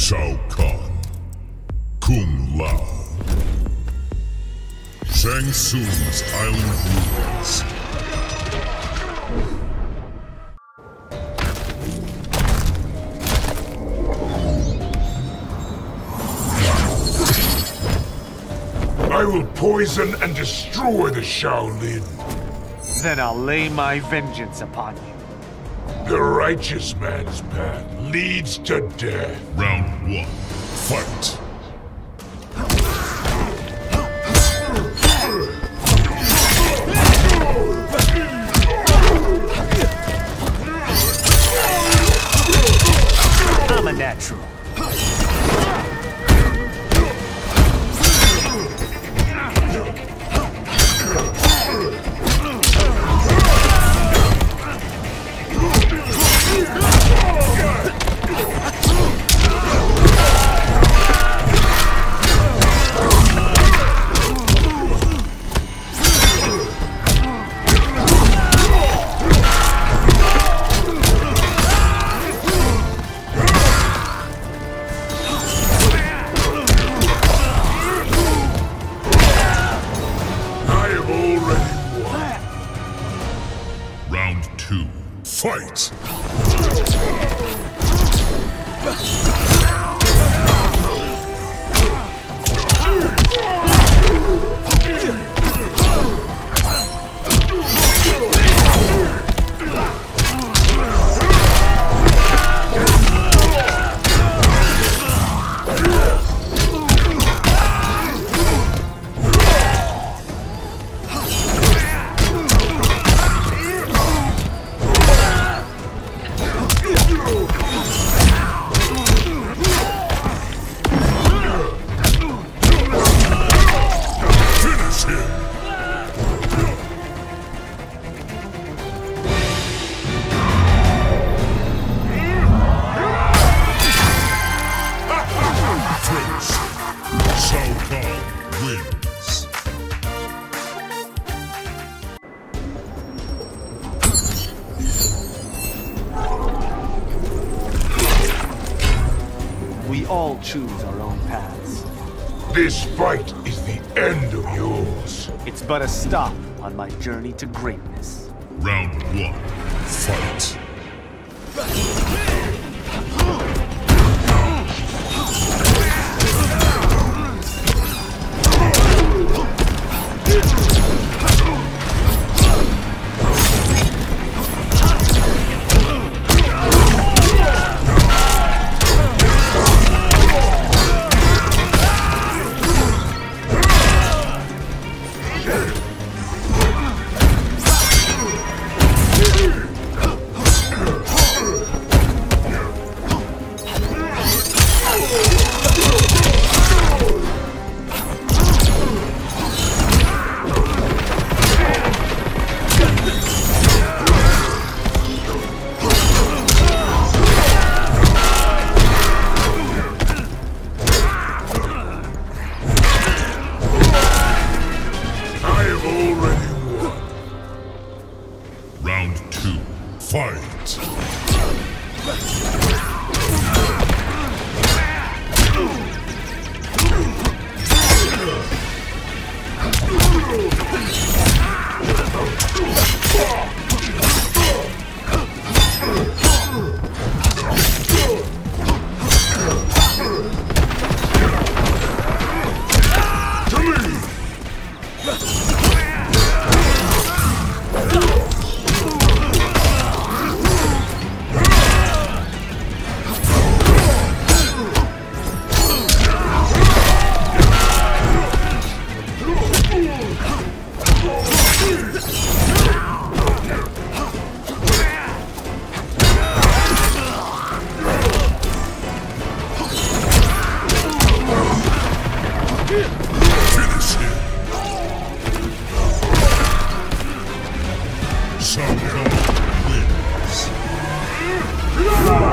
Shao Kahn, Kung Lao, Shang Tsung's island ruins. I will poison and destroy the Shaolin. Then I'll lay my vengeance upon you. The righteous man's path leads to death. Round 1, fight! I'm a natural. Round 2, fight! Shao Kahn wins. We all choose our own paths. This fight is the end of yours. It's but a stop on my journey to greatness. Round 1, fight! Round 2, fight! Shao Kahn wins.